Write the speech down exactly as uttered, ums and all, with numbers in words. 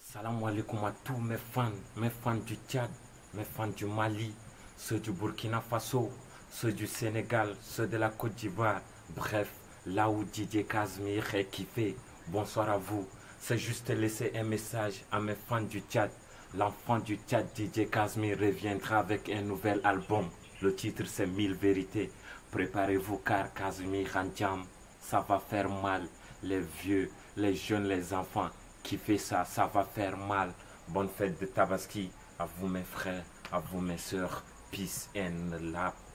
Salam alaikum à tous mes fans, mes fans du Tchad, mes fans du Mali, ceux du Burkina Faso, ceux du Sénégal, ceux de la Côte d'Ivoire, bref, là où Didier Casimir est kiffé. Bonsoir à vous. C'est juste laisser un message à mes fans du Tchad. L'enfant du Tchad, Didier Casimir, reviendra avec un nouvel album. Le titre c'est Mille vérités. Préparez-vous car Casimir en jam, ça va faire mal. Les vieux, les jeunes, les enfants qui fait ça, ça va faire mal. Bonne fête de Tabaski à vous mes frères, à vous mes soeurs. Peace and love.